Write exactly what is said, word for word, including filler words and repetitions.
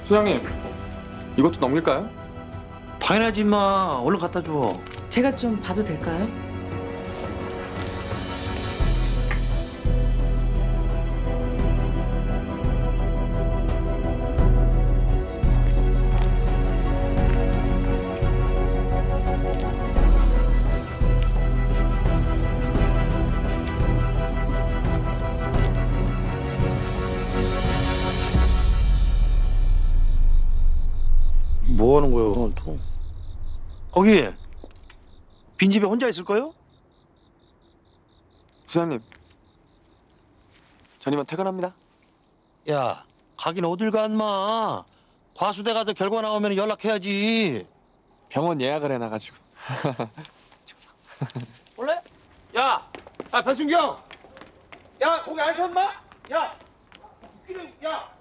소장님, 이것 좀 넘길까요? 당연하지 마. 얼른 갖다 줘. 제가 좀 봐도 될까요? 뭐 하는 거예요, 오늘 또? 거기 빈집에 혼자 있을 거요? 소장님, 전 이만 퇴근합니다. 야, 가긴 어딜 가, 인마. 과수대 가서 결과 나오면 연락해야지. 병원 예약을 해놔가지고. 원래? 야, 아 배순경, 야 거기 안 쉬었나? 야, 웃기는, 야.